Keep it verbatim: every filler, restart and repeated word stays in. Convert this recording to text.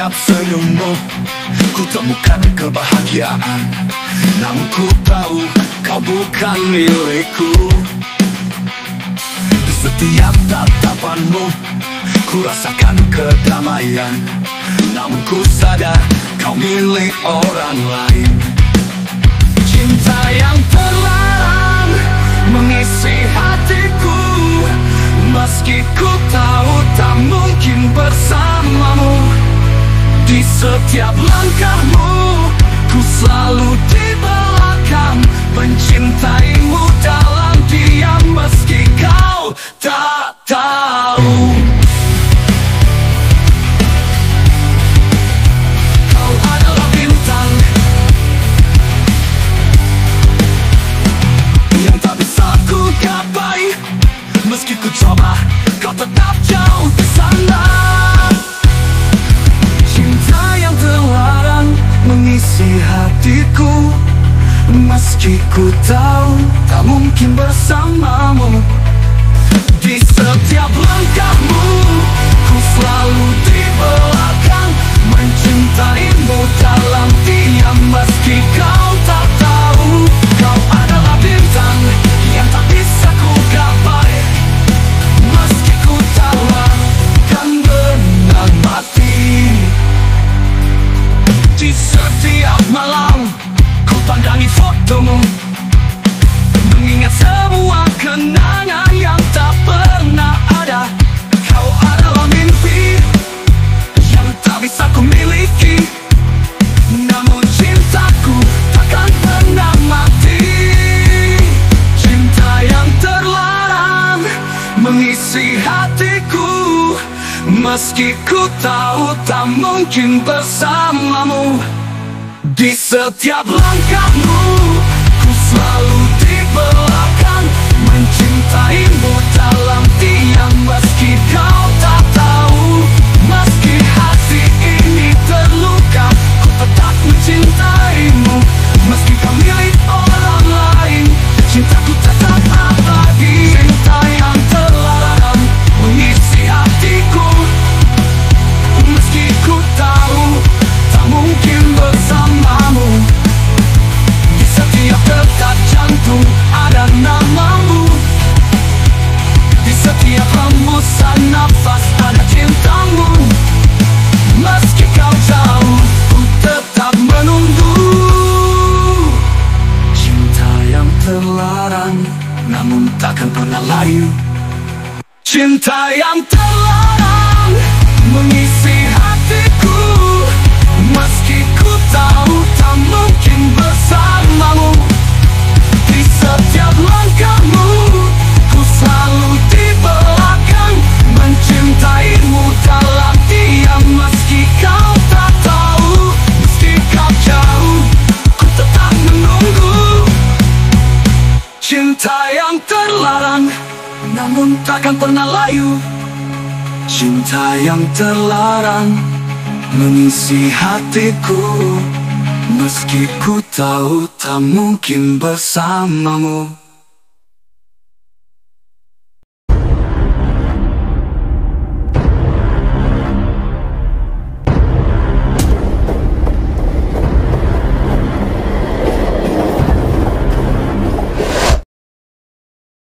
setiap senyummu ku temukan kebahagiaan. Namun ku tahu kau bukan milikku. Di setiap tatapanmu ku rasakan kedamaian. Namun ku sadar kau milik orang lain. Cinta yang terlarang mengisi hatiku, meski ku tahu tak mungkin bersamamu. Di setiap langkahmu ku selalu di belakang, mencintaimu dalam diam meski kau tak tahu. Kau adalah bintang yang tak bisa ku gapai, meski ku coba kau tetap jauh di sana. Cinta yang terlarang mengisi hatiku, meski ku tahu tak mungkin bersamamu. Di setiap langkahmu ku selalu di belakang, mencintaimu dalam diam meski kau tak tahu. Kau adalah bintang yang tak bisa ku gapai, meski ku tahu akan benar mati. Di setiap malam ku pandangi fotomu, mengingat semua kenangan yang tak pernah ada. Kau adalah mimpi yang tak bisa ku miliki, namun cintaku takkan pernah mati. Cinta yang terlarang mengisi hatiku, meski ku tahu tak mungkin bersamamu. Di setiap langkahmu ku selalu di belakang, mencintaimu dalam diam meski kau tak tahu. Meski hati ini terluka, ku tetap mencintaimu. Meski kau milik orang lain, cintaku tetap abadi. Cinta yang terlarang mengisi hatiku, meski ku tahu tak mungkin bersamamu. Di setiap detak jantung ada namamu, di setiap hembusan nafas ada cintamu. Meski kau jauh, ku tetap menunggu. Cinta yang terlarang namun takkan pernah layu. Cinta yang terlarang mengisi hatiku, meski ku tahu tak mungkin bersamamu. Di setiap langkahmu ku selalu di belakang, mencintaimu dalam diam meski kau tak tahu. Meski kau jauh, ku tetap menunggu. Cinta yang terlarang namun takkan pernah layu. Cinta yang terlarang mengisi hatiku, meski ku tahu tak mungkin bersamamu.